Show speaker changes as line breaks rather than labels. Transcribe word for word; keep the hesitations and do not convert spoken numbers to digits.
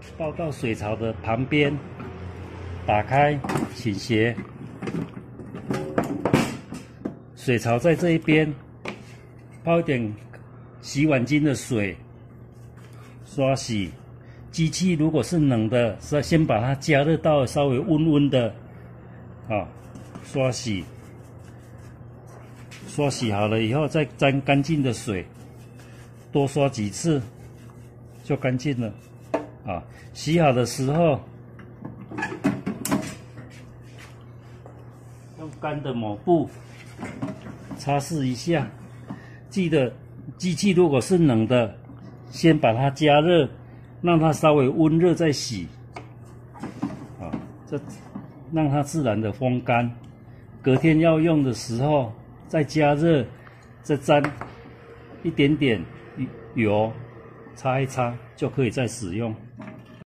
倒到水槽的旁边，打开倾斜，水槽在这一边，泡一点洗碗巾的水，刷洗。机器如果是冷的，是要先把它加热到稍微温温的，啊，刷洗。刷洗好了以后，再沾干净的水，多刷几次就干净了。啊，洗好的时候，用干的抹布擦拭一下。记得机器如果是冷的，先把它加热，让它稍微温热再洗。啊，这让它自然的风干。隔天要用的时候，再加热，再沾一点点油，擦一擦就可以再使用。